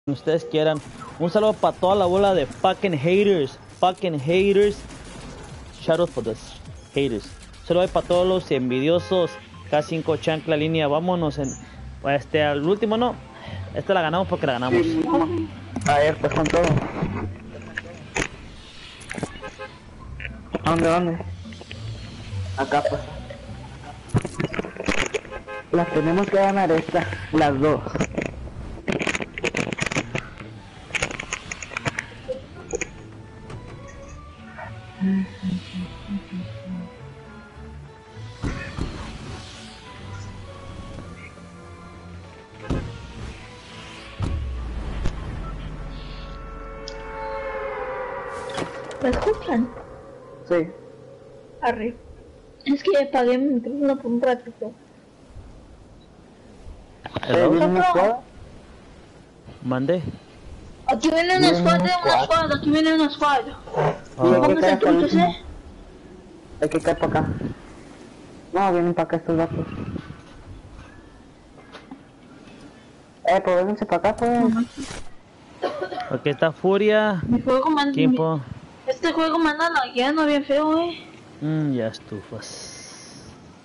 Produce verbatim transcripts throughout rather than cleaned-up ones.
ustedes quieran. Un saludo para toda la bola de fucking haters. Fucking haters. Shout out for the haters. Un saludo para todos los envidiosos. K cinco chancla línea. Vámonos en. Este, al último no. Esta la ganamos porque la ganamos. Sí, a ver, pues con todo. ¿A dónde, dónde? Acá pues. Las tenemos que ganar esta, las dos. ¿Me escuchan? Sí. Arre. Es que apagué mi micrófono por un ratito. ¿Eh, viene una squad? Mande. Aquí viene una Viene squad, una una squad. squad, aquí viene una squad. Sí, ¿Y hay que vamos caer hasta el entonces, último. eh? Hay que caer para acá. No, vienen para acá estos datos. Eh, pues vénganse para acá, pues. Aquí está Furia. Mi juego manda... Kimpo. Este juego manda lagueando bien feo, eh. Mm, ya estufas.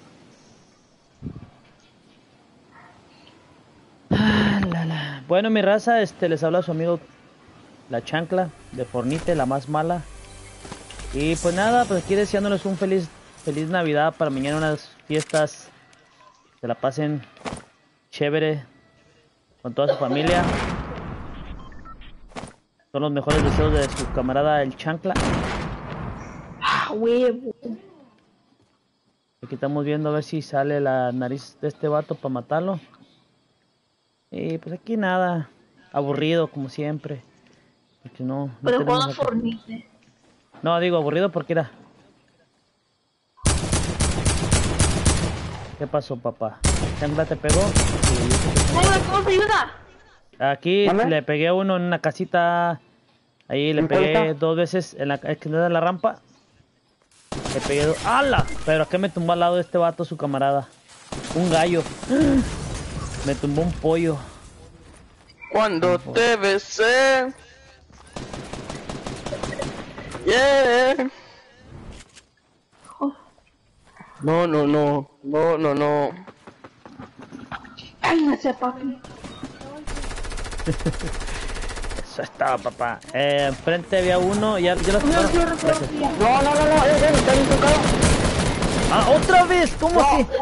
Ah, la, la. Bueno, mi raza, este les habla su amigo La Chancla de Fornite, la más mala. Y pues nada, pues aquí deseándoles un feliz feliz Navidad para mañana, unas fiestas. Se la pasen chévere con toda su familia. Son los mejores deseos de su camarada el Chancla. Ah, huevo. Aquí estamos viendo a ver si sale la nariz de este vato para matarlo. Y pues aquí nada, aburrido como siempre. Porque no, no Pero tenemos juega acá- Fortnite. No, digo aburrido porque era. ¿Qué pasó, papá? ¿Chancla te pegó? Sí, yo sé que sí. Oiga, ¿cómo se ayuda? Aquí ¿Dónde? le pegué a uno en una casita. Ahí le ¿En cuál pegué está? dos veces en la, es que no era la rampa. Le pegué dos. ¡Hala! Pero acá me tumbó al lado de este vato su camarada. Un gallo. Me tumbó un pollo. Cuando te besé. Yeah. No, no, no. No, no, no. Ay, no sé, papi. Eso estaba, papá. Eh, enfrente había uno. Ya, ya lo No, bueno, cierra, cierra, gracias. cierra. No, no, no, no, eh, eh, está bien tocado. ¡Ah, otra vez! ¿Cómo No. así?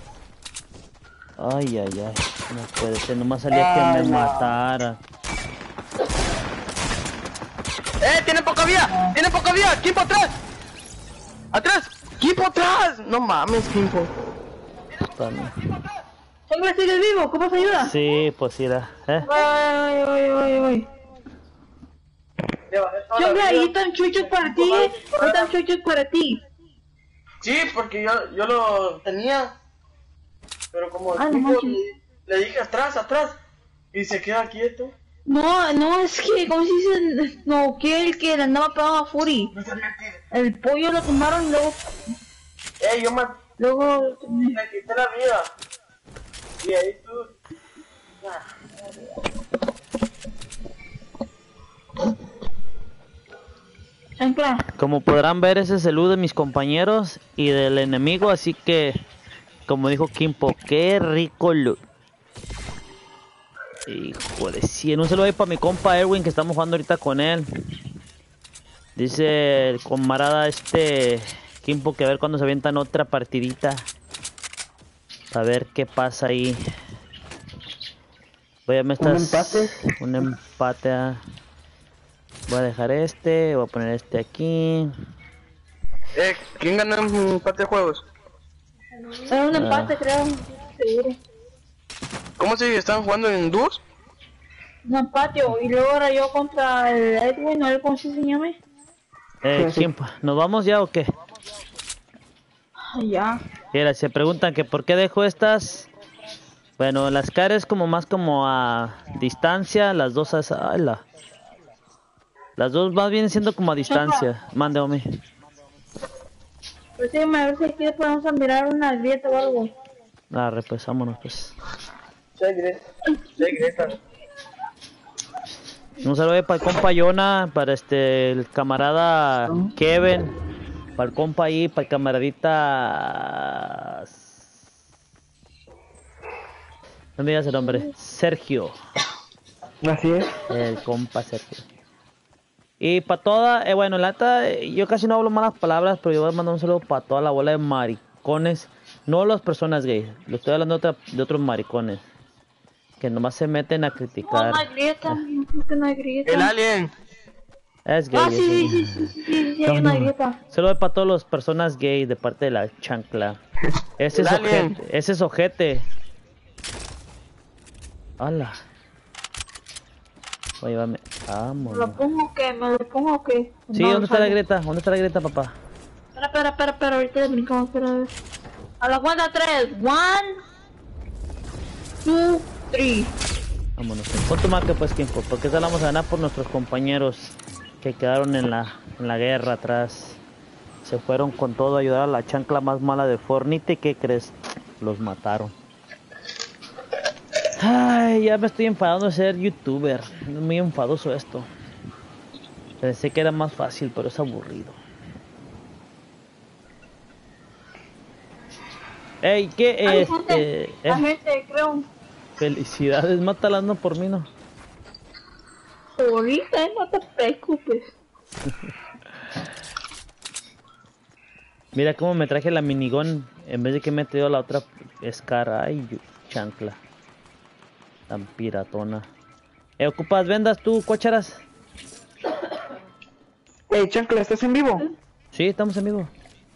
Ay, ay, ay. No puede ser. Nomás salía que Ay, me no. matara. ¡Eh! ¡Tiene poca vida! ¡Tiene poca vida! ¡Kimpo atrás! ¡Atrás! ¡Kimpo atrás! No mames, Kimpo. Puta, no. Hombre, ¿sigues vivo? ¿Cómo se ayuda? Sí, pues sí, era. ¿Eh? Ay, ay, ay, ay. Hombre, ahí están chuchos para ti. Ahí están chuchos para ti. Sí, porque yo, yo lo tenía. Pero como Ah, no Kimpo manches. le, le dije atrás, atrás. Y se queda quieto. No, no, es que, ¿cómo se dice? No, que el que le andaba pegando a Fury. No se mentira. El pollo lo tumbaron y luego, Eh, yo me, luego, me quité la vida. Y ahí tú. chancla. Como podrán ver, ese es el loot de mis compañeros y del enemigo, así que, como dijo Kimpo, qué rico loot. Hijo de cien. Un saludo ahí para mi compa Erwin, que estamos jugando ahorita con él. Dice el camarada este Kimpo que a ver cuando se avientan otra partidita. A ver qué pasa ahí. Voy a me Un estás... empate. Un empate. ah. Voy a dejar este, voy a poner este aquí. Eh, ¿quién ganó en empate de juegos? Era un Ah. empate, creo. Seguro. ¿Cómo se están jugando en dúos? Un empate, y luego era yo contra el Edwin, ¿no? ¿Cómo se llama? Eh, Sí, sí. Kimpo, ¿nos vamos ya o qué? Ah, ya. Mira, se preguntan que por qué dejo estas. Bueno, las caras como más como a distancia, las dos a esa... ay, la- Las dos más bien siendo como a distancia. Mande, hombre. Pues sí, a ver si aquí podemos mirar una grieta o algo. Ah, repesámonos pues. Se grita. Se grita. Un saludo para el compa Yona, para este el camarada Kevin, para el compa ahí, para el camaradita. No me digas el nombre, Sergio. Así es. El compa Sergio. Y para toda, eh, bueno, la neta, eh, yo casi no hablo malas palabras, pero yo voy a mandar un saludo para toda la bola de maricones. No las personas gays, lo estoy hablando de, otra, de otros maricones. Que nomás se meten a No, criticar. no hay grieta, no creo que no hay grieta. El alien. Es gay. Ah, es sí, gay. sí, sí, sí, sí, sí, sí, hay una grieta. Saludos para todas las personas gay de parte de la chancla. Ese El es alien. ojete. Ese es ojete. Hola. Oye, vame. ¿Me Vámonos. lo pongo o qué? ¿Me lo pongo o qué? Sí, No, ¿dónde está la salgo. grieta? ¿Dónde está la grieta, papá? Espera, espera, espera, espera, ahorita le brincamos, espera. A la cuenta tres. One, two, three. Vámonos. Pon tu marca pues, tiempo. Porque esta la vamos a ganar por nuestros compañeros que quedaron en la, en la guerra atrás. Se fueron con todo a ayudar a la chancla más mala de Fornite. ¿Qué crees? Los mataron. Ay, ya me estoy enfadando de ser youtuber. Es muy enfadoso esto. Pensé que era más fácil, pero es aburrido. Ey, ¿qué Ay, este? gente, la eh, gente, creo. Felicidades, mátala, no por mí, no. Ahorita, eh, no te preocupes. Mira cómo me traje la minigón en vez de que me he traído la otra escara. Ay, yu- chancla. Tan piratona. Eh, ¿ocupas vendas tú, cuacharas? Hey, Chancla, ¿estás en vivo? Sí, estamos en vivo.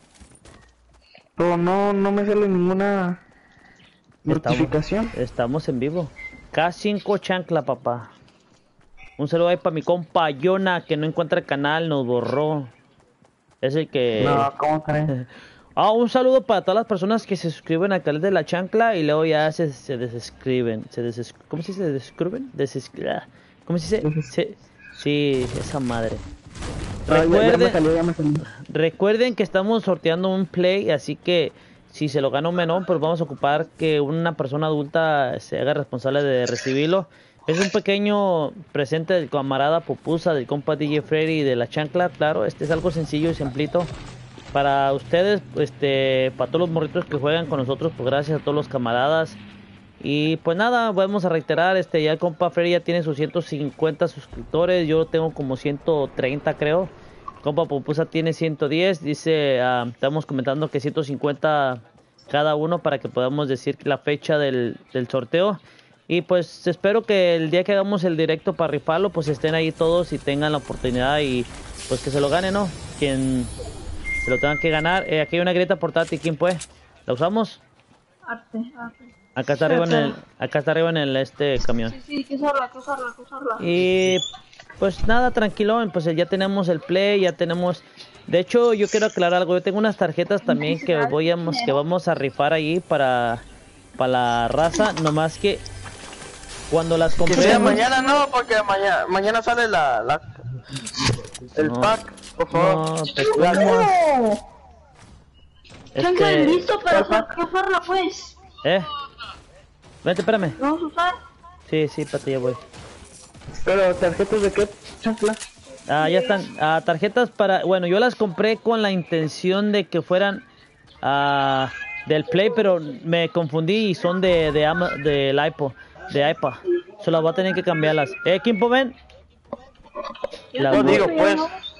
Pero no, no me sale ninguna Estamos, notificación. estamos en vivo. K cinco chancla, papá. Un saludo ahí para mi compa Yona, que no encuentra el canal, nos borró. Es el que... No, ¿cómo crees? Ah, un saludo para todas las personas que se suscriben al canal de la chancla y luego ya se, se desescriben. Se deses... ¿Cómo se dice? ¿Desescriben? Deses... ah, ¿Cómo se dice? Se... Sí, esa madre. Ah, ya- ya me Recuerden, salió, ya me salió. recuerden que estamos sorteando un play, así que si se lo gana un menor, pues vamos a ocupar que una persona adulta se haga responsable de recibirlo. Es un pequeño presente del camarada Pupusa, del compa D J Freddy y de la chancla, claro. Este es algo sencillo y simplito. Para ustedes, este, para todos los morritos que juegan con nosotros, pues gracias a todos los camaradas. Y pues nada, vamos a reiterar, este, ya el compa Freddy ya tiene sus ciento cincuenta suscriptores, yo tengo como ciento treinta creo. Compa Pupusa tiene ciento diez, dice, ah, estamos comentando que ciento cincuenta cada uno para que podamos decir la fecha del, del sorteo. Y pues espero que el día que hagamos el directo para rifarlo, pues estén ahí todos y tengan la oportunidad y pues que se lo gane, ¿no? Quien se lo tengan que ganar. Eh, aquí hay una grieta portátil, ¿quién puede? ¿La usamos? Arte, arte. Acá está arriba en el, acá está arriba en el este camión. Sí, sí, hay que usarla, hay que usarla, hay que usarla. Y pues nada, tranquilo, pues ya tenemos el play, ya tenemos. De hecho, yo quiero aclarar algo. Yo tengo unas tarjetas también que voy a, que vamos a rifar ahí para, para la raza. Nomás que cuando las Que sea compremos. mañana no, porque mañana, mañana sale la, la el No. pack, por favor. No, te como. ¡No! Chancla, Este, listo para usar- para usarla, pues. eh. Vete, espérame. Vamos a usar. Sí, sí, espérate, ya voy. Pero, ¿tarjetas de qué, Chancla? Ah, ya están. Ah, tarjetas para. Bueno, yo las compré con la intención de que fueran ah, del Play, pero me confundí y son de de Ama- del iPod, de iPad. Solo voy a tener que cambiarlas. Eh, Kimpo, ven. Ya Las Yo voy- digo, pues.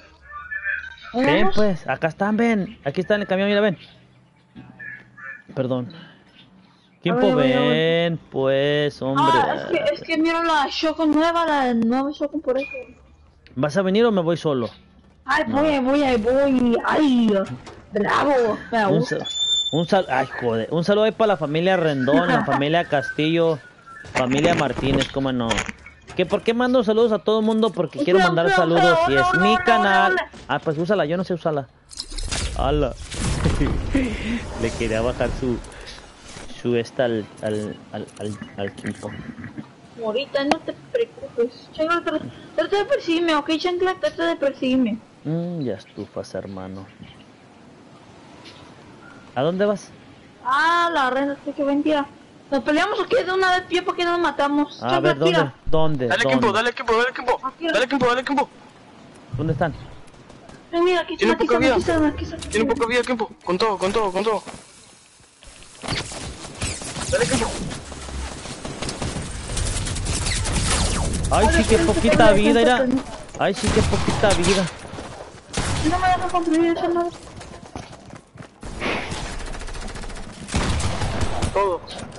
Ven, pues. Acá están, ven. Aquí está en el camión, mira, ven. Perdón. Kimpo, A ver, voy, voy. ven, pues, hombre. Ah, es que, es que miro la Shotgun nueva, la nueva Shotgun por eso. ¿Vas a venir o me voy solo? Ay, voy, voy, ahí voy. Ay, bravo. Me Un, gusta. sa- un sal, ay, joder. Un saludo ahí para la familia Rendón, la familia Castillo, familia Martínez, cómo no. ¿Que por qué mando saludos a todo el mundo? Porque quiero Espera, mandar espera, saludos espera, y es no, mi no, no, canal. no, no. Ah, pues úsala, yo no sé usarla. Hala. Le quería bajar su su esta al al al al, al Kimpo. Ahorita no te preocupes. Chancla, tra- trata de perseguirme, ok, Chancla, trata de perseguirme. Mm, ya estufas, hermano. ¿A dónde vas? Ah, la renta que vendía. Nos peleamos aquí de una vez, pie, porque nos matamos. A ver, ¿dónde? Tira. ¿Dónde? Dale ¿Dónde? equipo, dale equipo, dale equipo. Aquí. Dale equipo, dale equipo. ¿Dónde están? Eh, mira, aquí Tiene están, aquí poca están, aquí vida. están, aquí están. Tiene poca vida equipo. Con todo, con todo, con todo. Dale equipo. Ay, sí, qué poquita vida, era. Ay, sí, qué poquita vida. No me dejan construir esa madre. Todo.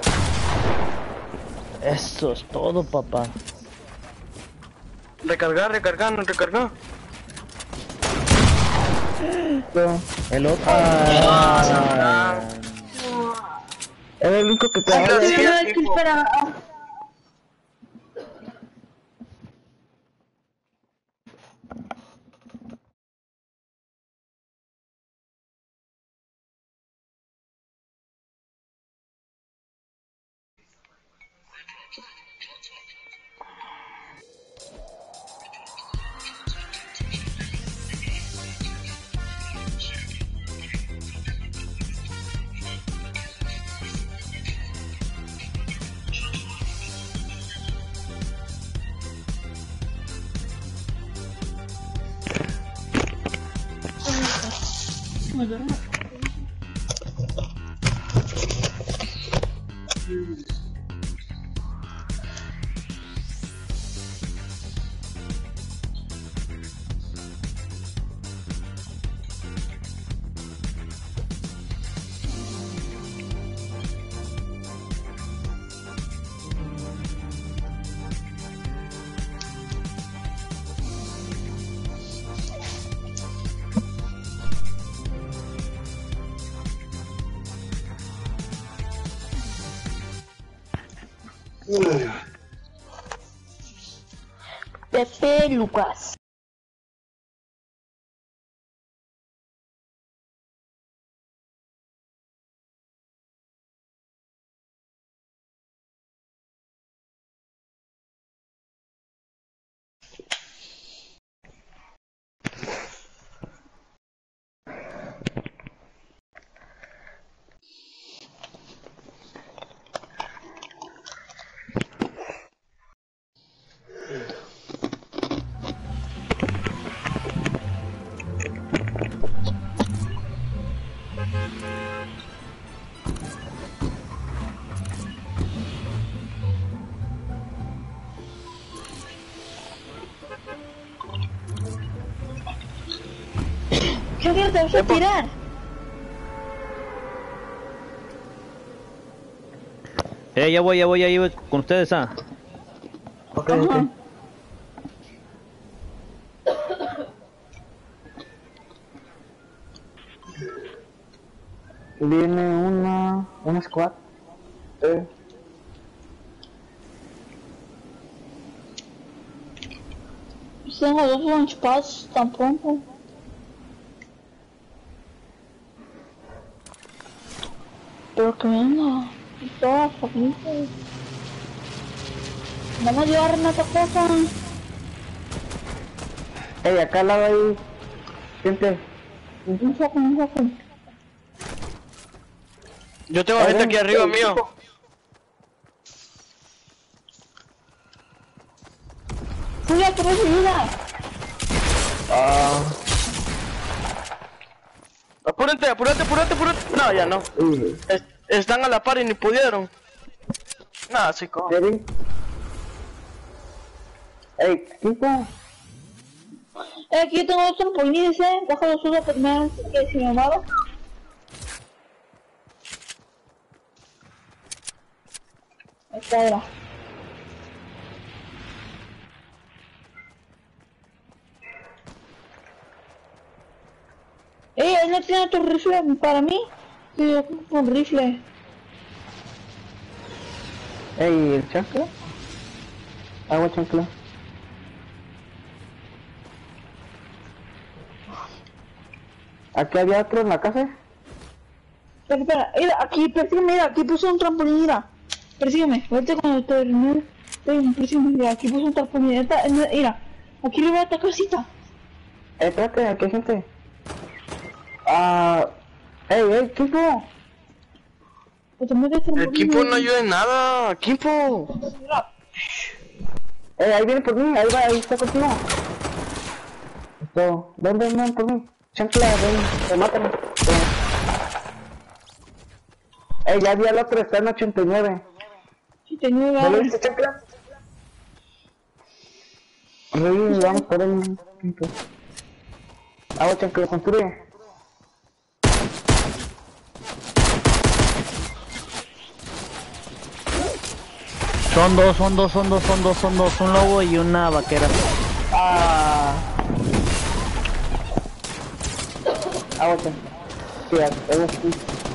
Eso es todo, papá. Recargar, recargar, no recargar. El otro. Ah, Era el único que te Sí, agarra. sí, Sí, mira, sí, aquí tipo. espera. Me duermo. Pepe Lucas. ¿Qué te vas a tirar? Eh, ya voy, ya voy, ya voy con ustedes, ah. Ok, Ajá. ok. Viene una... una squad. Eh. Tengo dos launchpads tampoco. Pero que venga. Y todo, felices. Vamos a llevarme otra cosa. Ey, acá al lado hay... gente. Un poco, un poco. Yo tengo gente aquí arriba mío. Mira, que recibida. Ah... Apúrate, apúrate, apúrate, apúrate. No, ya no. uy. Es- están a la par y ni pudieron. Nada, sí, como. ¿Serio? Ey, ¿qué está? Eh, aquí yo tengo dos trampolines, eh. Déjalo solo primero que si me malo. Esta era. Eh, él no tiene otro rifle para mí. Sí, yo ocupo un rifle. Ey, ¿el chancla? Agua chancla. ¿Aquí había otro en la casa? Espera, espera, mira, aquí, persígueme, mira, aquí puse un trampolín, mira. Persígueme, ahorita cuando termine. Persígueme, persígueme, mira, aquí puse un trampolín. Esta, mira, aquí le voy a esta casita. Eh, espérate, aquí hay gente. Ah... Ey, ey, ¿qué fue? Pues te metes en El Kimpo no ayuda en nada. Kimpo. Eh, ahí viene por mí, ahí va, ahí está contigo. Esto, ven, ven, ven por mí. Chancla, ven, te mátame. Eh, ya vi al otro, está en ochenta y nueve. Si te niega. ¿No lo viste, Chancla? Reí, vamos por él. Ah, Chancla, construye. Son dos, son dos, son dos, son dos, son dos, un lobo y una vaquera. Ah. Ah, ok. Sí, a, a, sí.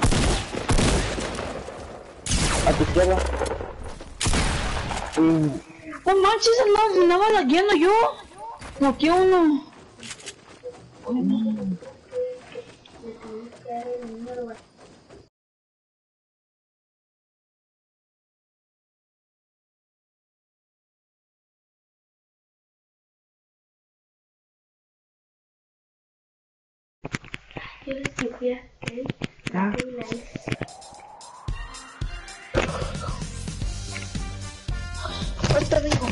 A tu izquierda. Y... No manches, no, andaba lagueando yo. No, que uno. Ah. Ahorita vengo.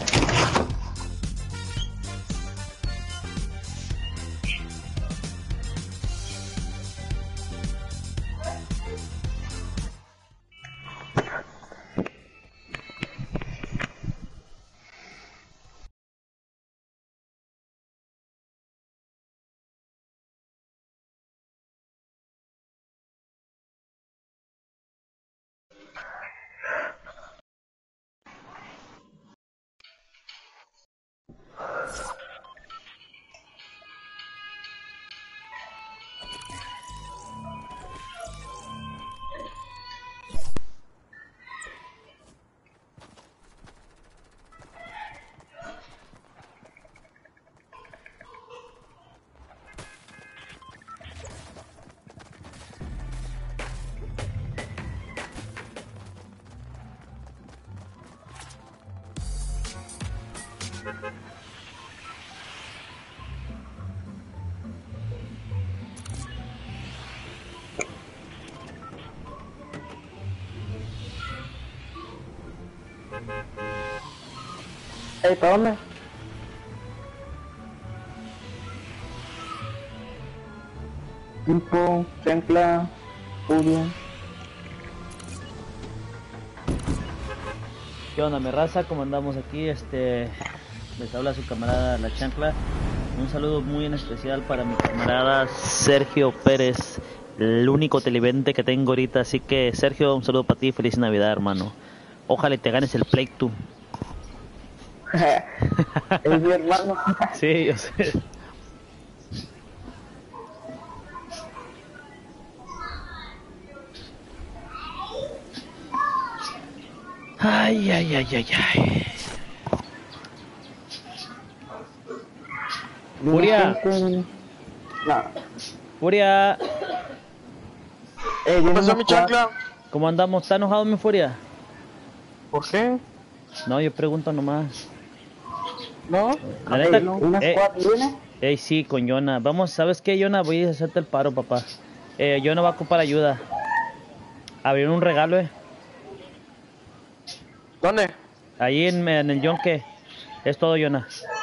Ey, ¿para dónde? Tipo, Chancla, Furia. ¿Qué onda, mi raza? ¿Cómo andamos aquí? Este... Les habla su camarada La Chancla. Un saludo muy en especial para mi camarada Sergio Pérez, el único televidente que tengo ahorita. Así que, Sergio, un saludo para ti. Feliz Navidad, hermano. Ojalá te ganes el Play tú. Es mi hermano. Sí, yo sé. Ay, ay, ay, ay, ay. Furia. No. Furia. Eh, ¿Qué pasó, mi Chancla? ¿Cómo andamos? ¿Está enojado mi Furia? ¿Por qué? No, yo pregunto nomás. ¿No? La neta, Ey, ¿una eh, squad viene? Ey, sí, con Yona. Vamos, ¿sabes qué, Yona? Voy a hacerte el paro, papá. Eh, Yona va a ocupar ayuda. Abrieron un regalo, eh. ¿Dónde? Ahí en, en el yonque. Es todo, Yona.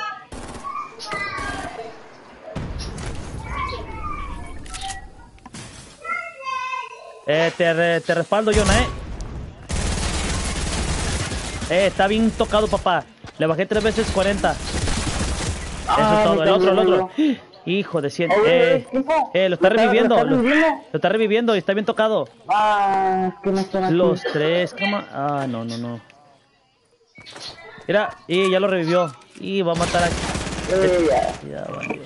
Eh, te, re- te respaldo, Yona, eh. Eh, está bien tocado, papá. Le bajé tres veces cuarenta. Eso Ah, es todo. me El otro, el cayó, otro. Hijo de cien. Oye, Eh, ¿qué fue? eh, lo está ¿Lo está- reviviendo. lo está Lo, reviviendo? lo está reviviendo y está bien tocado. Ah, es que no están aquí. Los tres, cama. Ah, no, no, no. Mira, y ya lo revivió. Y va a matar a. Eh, ya. Ya, vale.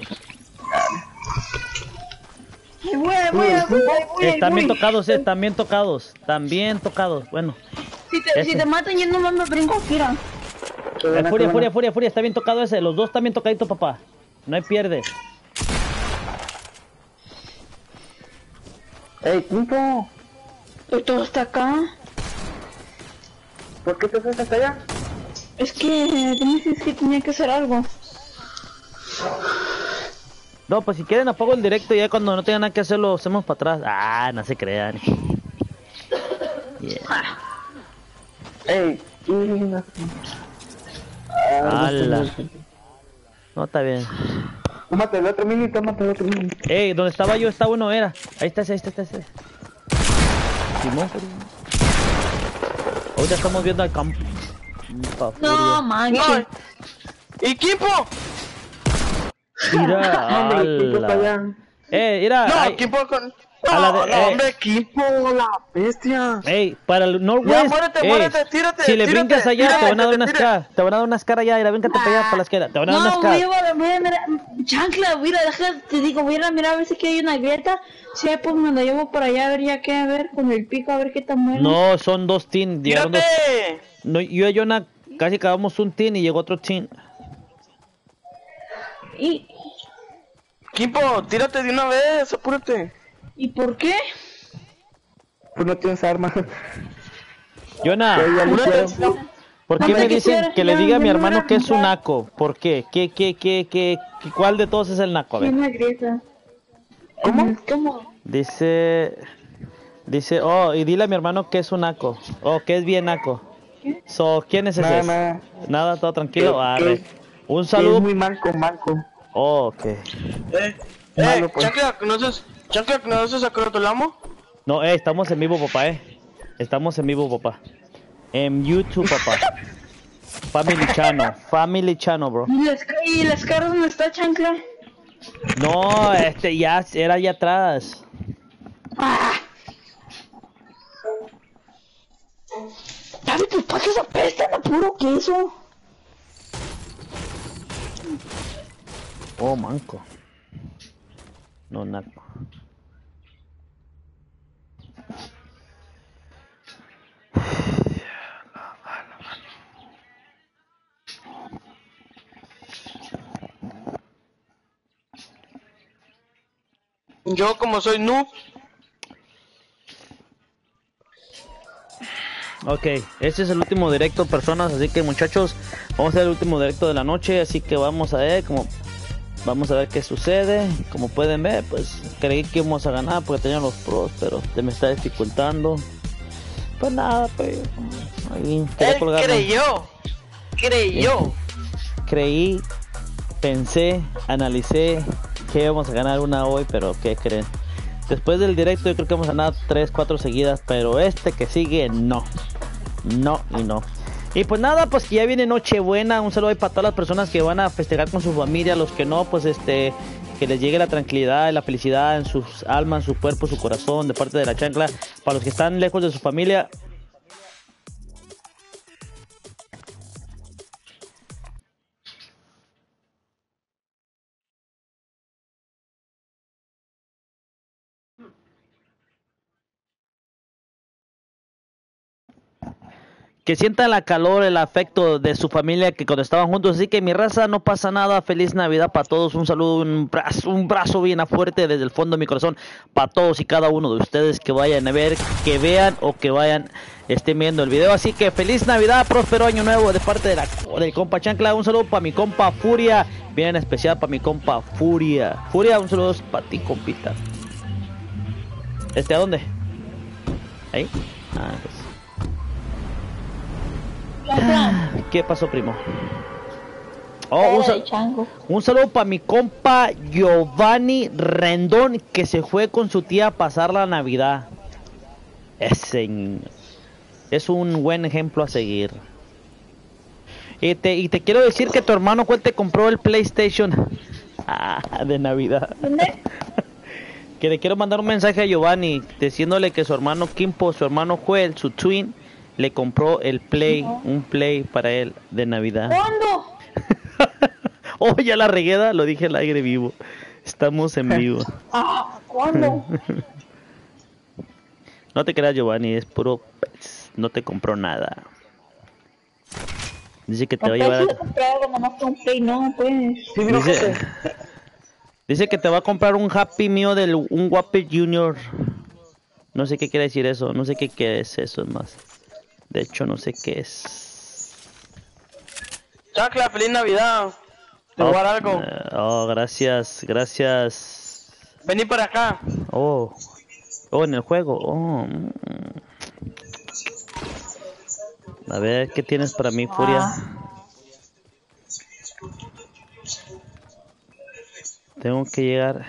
Ahí voy, ahí voy, ahí voy, ahí voy, ahí Están bien voy. tocados, eh, están bien tocados. Están bien tocados. Bueno. Si te, si ese. te matan, yo nomás me brinco aquí, mira. Qué Eh, buena, furia, qué furia, buena. furia, furia. Está bien tocado ese. Los dos están bien tocaditos, papá. No hay pierde. Ey, Kimpo, Pues todo está acá. ¿por qué te fuiste hasta allá? Es que tú me dijiste que tenía que hacer algo. No, pues si quieren apago el directo y ya cuando no tengan nada que hacer lo hacemos para atrás. Ah, no se crean. Yeah. Ey, y una... ¡Hala! No, está bien. Tómate el otro mini, tómate el otro mini. Ey, donde estaba yo, estaba uno, era. Ahí está, ahí está, ahí está. Ese. Simón. Ahorita estamos viendo al campo. No, manches. ¡Equipo! Mira, Hombre, equipo para ala. allá. Eh, mira. No, ay, equipo con... A la No, de- no, eh. hombre, equipo, la bestia. Ey, para el Ya, Northwest. muérete, ey, muérete, tírate, si le tírate, brincas allá, tírate, te van a dar que te unas tire. caras. Te van a dar unas caras allá. Mira, vente para allá, para la izquierda. Te van a dar unas No, voy a, caras. voy a mirar, chancla, mira, déjate, te digo, voy a ir a mirar a ver si aquí hay una grieta. Si hay, pues me la llevo para allá a ver ya qué, a ver, con el pico, a ver qué tan bueno. No, son dos teams. Llegaron dos. ¡Tírate! No, yo y Jonah casi acabamos un team y llegó otro team. ¿Y, Equipo, tírate de una vez, apúrate. ¿Y por qué? Pues no tienes arma. Jonah, Ya, ya lo Apúrate. hicieron. ¿por No, qué pero me que dicen quiera, que le ya, diga a mi ya me hermano voy a que es un juntar. naco? ¿Por qué? ¿Qué, qué, qué, qué, qué- cuál de todos es el naco? A Hay ver. una grieta. ¿Cómo? ¿Cómo? Dice, dice, oh, y dile a mi hermano que es un naco. Oh, que es bien naco. ¿Qué? So, ¿quién es ese? Nada, nada. Nada, todo tranquilo. Que- Arre. que- Un Es saludo. muy manco, manco. Oh, ok. Eh, Malo, eh, pues. Chancla, ¿conoces, Chancla, ¿conoces a Crotolamo? No, eh, estamos en vivo, papá, eh. Estamos en vivo, papá. En YouTube, papá. Family Channel. Family Channel, bro. ¿Y las, y las caras dónde está, chancla? No, este ya era allá atrás. ¡Ah! Dale, pues, ¿para qué se apestan a puro queso? Oh, manco. No, naco. Yo, como soy noob, Ok, este es el último directo, personas, así que muchachos, vamos a hacer el último directo de la noche, así que vamos a ver cómo, vamos a ver qué sucede. Como pueden ver, pues creí que íbamos a ganar porque tenían los pros, pero se me está dificultando. Pues nada, pues ahí quería él colgarme. creyó, creyó. Creí, pensé, analicé que íbamos a ganar una hoy, pero ¿qué creen? Después del directo yo creo que vamos a ganar tres, cuatro seguidas, pero este que sigue no. No y no. Y pues nada, pues que ya viene Nochebuena. Un saludo ahí para todas las personas que van a festejar con su familia. Los que no, pues este, que les llegue la tranquilidad y la felicidad en sus almas, su cuerpo, su corazón, de parte de la chancla. Para los que están lejos de su familia, que sientan la calor, el afecto de su familia que cuando estaban juntos. Así que mi raza, no pasa nada. Feliz Navidad para todos. Un saludo, un brazo, un brazo bien fuerte desde el fondo de mi corazón para todos y cada uno de ustedes que vayan a ver, que vean o que vayan, estén viendo el video. Así que feliz Navidad, próspero año nuevo de parte de la del compa Chancla. Un saludo para mi compa Furia, bien especial para mi compa Furia. Furia, un saludo para ti, compita. ¿Este a dónde? ¿Ahí? Ah, pues. ¿Qué pasó, primo? Oh, un, sal- chango. un saludo para mi compa Giovanni Rendón, que se fue con su tía a pasar la Navidad. Ese niño es un buen ejemplo a seguir. Y te, y te quiero decir que tu hermano ¿cuál te compró el PlayStation ah, de Navidad? ¿Dónde? Que le quiero mandar un mensaje a Giovanni diciéndole que su hermano Kimpo, su hermano Joel, su twin, le compró el Play, un Play para él de Navidad. ¿Cuándo? Oh, ya la regueda, lo dije al aire vivo. Estamos en vivo. Ah, ¿cuándo? No te creas, Giovanni, es puro pez. No te compró nada. Dice que te va a llevar a... comprar algo, nomás que un play, no, pues. Sí, mira, Dice, dice que te va a comprar un Happy Meal del un Whopper Junior. No sé qué quiere decir eso, no sé qué, qué es eso, es más. De hecho, no sé qué es. Chancla, feliz Navidad. Te voy a dar algo. eh, oh, gracias, gracias. Vení para acá. Oh, oh, en el juego. Oh, mm. A ver, ¿qué tienes para mí, Furia? Ah. Tengo que llegar.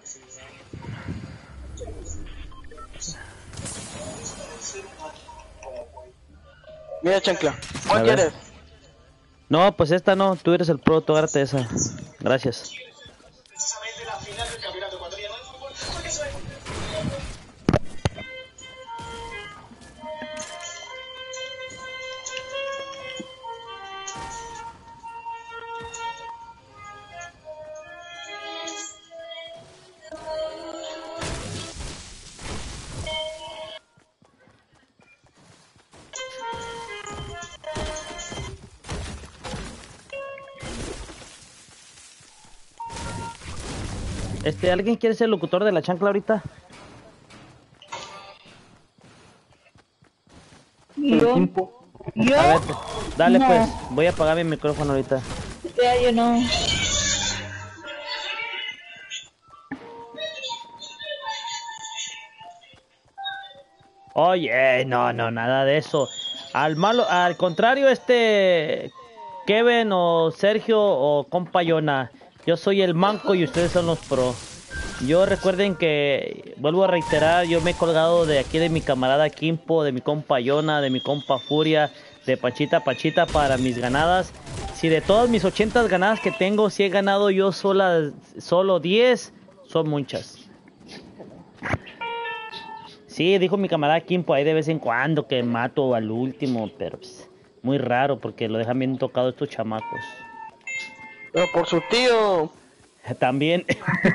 Mira, chancla. A ¿Cuál ver. quieres? No, pues esta no, tú eres el pro, tú agárrate esa. Gracias. Este, ¿alguien quiere ser locutor de la chancla ahorita? Yo, yo, A ver, dale No. pues, voy a apagar mi micrófono ahorita. ya, yo no. Oye, no, no, nada de eso. Al malo, al contrario, este Kevin o Sergio o compa Yona, yo soy el manco y ustedes son los pro. Yo recuerden que, vuelvo a reiterar, yo me he colgado de aquí de mi camarada Kimpo, de mi compa Yona, de mi compa Furia, de Pachita Pachita para mis ganadas. Si de todas mis ochenta ganadas que tengo, si he ganado yo sola, solo diez, son muchas. Sí, dijo mi camarada Kimpo ahí de vez en cuando que mato al último, pero pues, muy raro porque lo dejan bien tocado estos chamacos. Pero por su tío. También.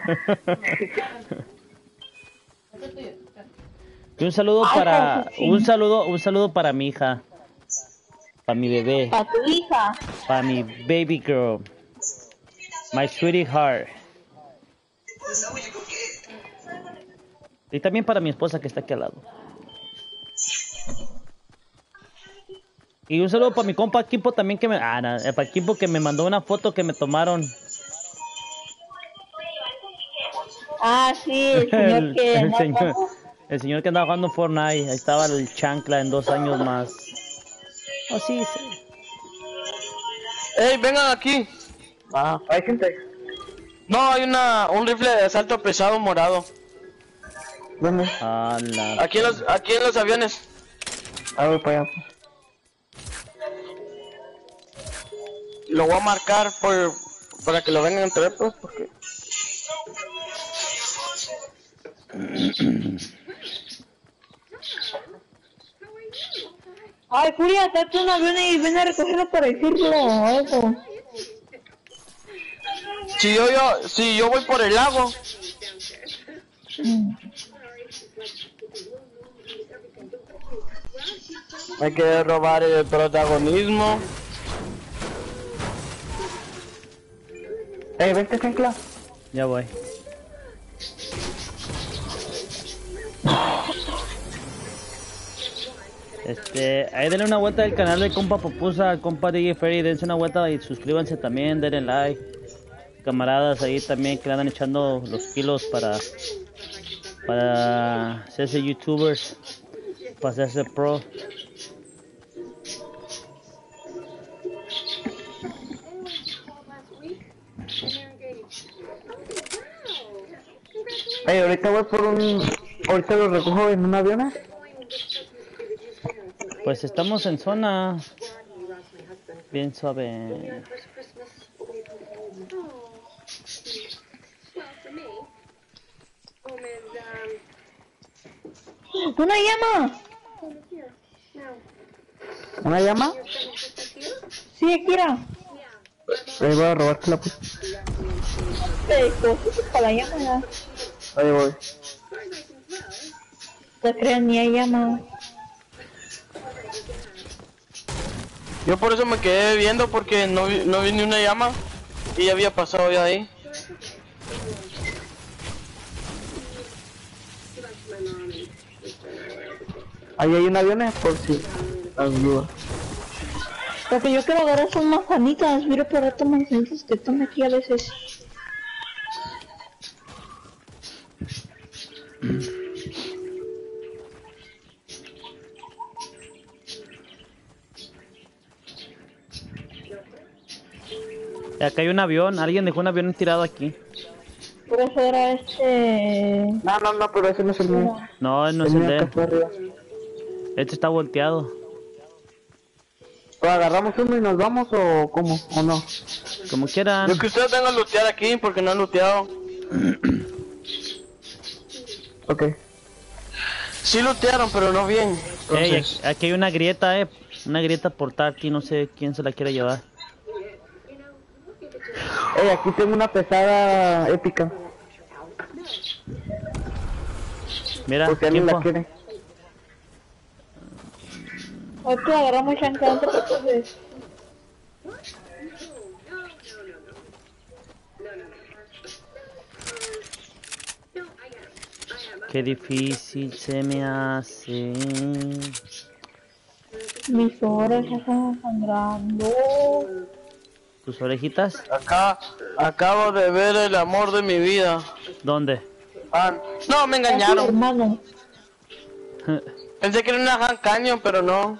Y un saludo para un saludo un saludo para mi hija, para mi bebé, A tu hija. para mi baby girl, my sweetie heart. Y también para mi esposa que está aquí al lado. Y un saludo para mi compa Kimpo también que me ah, no, para Kimpo que me mandó una foto que me tomaron. Ah, sí, el señor El, que el no señor, trajo. el señor que andaba jugando Fortnite, ahí estaba el chancla en dos años más. Oh, sí, sí. Ey, vengan aquí. Ah, hay gente. No, hay una un rifle de asalto pesado morado. ¿Dónde? A la... Aquí en los, aquí en los aviones. Ah, voy para allá. Lo voy a marcar por para que lo vengan a entrar, pues, porque. Ay, Furia, trate un avión y ven a recogerlo para decirlo. Eso. Si yo, yo, si yo voy por el lago. Hay que robar el protagonismo. Eh, vente, chancla. Ya voy. Este, ahí denle una vuelta al canal de compa Popusa, compa D J Ferry, dense una vuelta y suscríbanse también, denle like. Camaradas ahí también que le andan echando los kilos para para hacerse youtubers, para hacerse pro. Eh, ahorita voy por un... Ahorita lo recojo en un avión. Pues estamos en zona bien suave. ¡Una llama! ¿Una llama? Sí, Akira. Ahí voy a robarte la puta. Te cogiste para la llama. Ahí voy. Te crean ni hay llama. Yo por eso me quedé viendo porque no vi, no vi ni una llama y ya había pasado ya ahí. Ahí hay un avión por si las dudas. Lo que yo quiero agarrar son manzanitas. Mira por rato manzanitas que están aquí a veces. Acá hay un avión, alguien dejó un avión tirado aquí. Por eso era este... No, no, no, pero ese no es el mío. No, no es El el mío de acá él. está arriba. Este está volteado. Pues, ¿agarramos uno y nos vamos o cómo? ¿O no? Como quieran. Yo que ustedes vengan a lootear aquí porque no han looteado. Ok. Sí lootearon, pero no bien. Ey, Entonces, aquí, aquí hay una grieta, eh. Una grieta por Tarty, no sé quién se la quiere llevar. Ey, aquí tengo una pesada épica. Mira, Por si alguien la tiempo. quiere. Otro agarramos chancla antes entonces. Qué difícil se me hace. Mis orejas están sangrando. ¿Tus orejitas? acá acabo de ver el amor de mi vida. ¿Dónde? Ah, no, me Ay, engañaron. hermano. Pensé que era una Hand Canyon, pero no.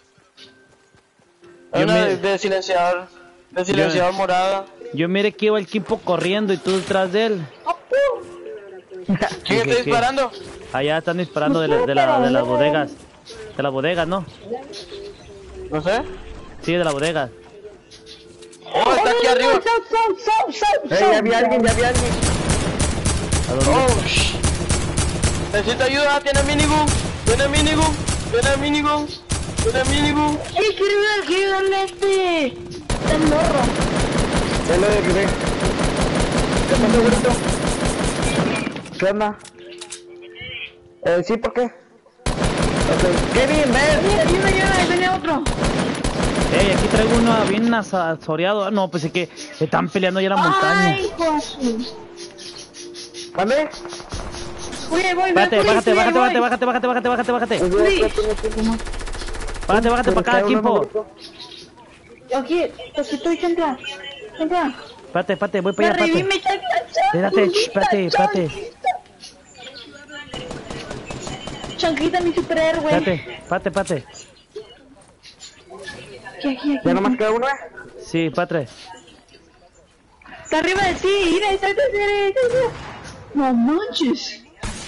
Yo Era una me- de, de silenciador. De silenciador morada. Yo miré que iba el equipo corriendo y tú detrás de él. ¿Quién ¿Qué, está qué? disparando? Allá están disparando de, la- de, la, de las bodegas. De las bodegas, ¿no? No sé. Sí, de las bodegas. Oh, está aquí arriba. South, south, south, south, Ey, ya vi a alguien, ya vi a alguien. ¿A dónde? Oh, shh. Necesito ayuda, tiene minigun. Tiene minigun. Tiene minigun. Tiene minigun. ¡Ey, quiero ver, quiero darle a este! ¡El morro! Ya lo derribé. ¿Qué pasó, Brito? ¿Qué onda? Eh, sí, ¿por qué? Ok. Kevin, ven. ¡Mira, ayuda, ayuda! ¡Ahí viene otro! Ey, aquí traigo uno bien azoreado. Ah, no, pues es que están peleando ya en la montaña. ¡Ay, hijo de su! ¿Vale? Voy, voy, Bájate, voy, bájate, voy, bájate, voy. bájate, bájate, bájate, bájate, bájate, bájate. Pues Sí. ya tengo tiempo más. Bájate, bájate para acá, Pero está Kimpo. uno, Brito. Aquí, aquí estoy, chancla. Chancla. Espérate, espérate, voy Me para allá, espérate. revime, chancla. Espérate, ch, espérate, espérate. Chanquita, mi superhéroe. Espérate, espérate, espérate. Aquí, aquí, aquí. Ya nomás queda uno, eh. Sí, espérate. Está arriba de ti, mira, está está, está, está, está. No manches.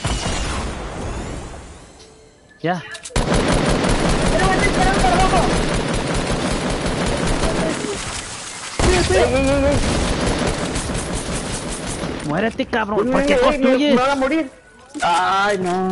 Ya. Pero me está esperando para abajo. Cuida, cuida. Ey, ey, ey, ey. Muérete, cabrón. Ey, ¿Por qué ey, ey, construyes? Me van a morir. Ay, no.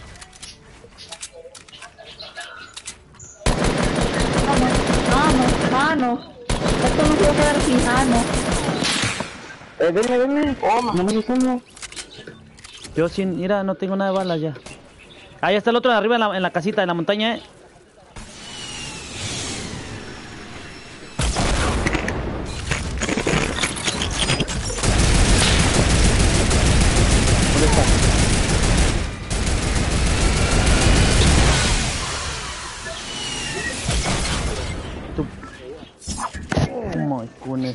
Vamos, vamos. Esto no puede quedar sin mano. Eh, denme, denme. Oh, ma- No me uno. Yo sin, mira, no tengo nada de balas ya. Ahí está el otro de arriba en la, en la casita, en la montaña, eh. Tú. Oh my goodness.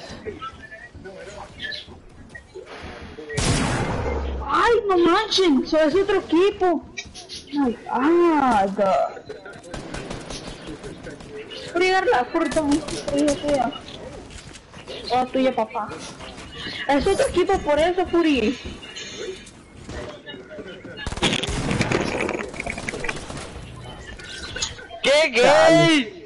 Ay, no manchen, soy ese otro equipo. My God. Frigarla, corta mucho, tuya, tuya. Oh, tuya, papá. Es otro equipo, por eso, Furi. ¡Qué gay!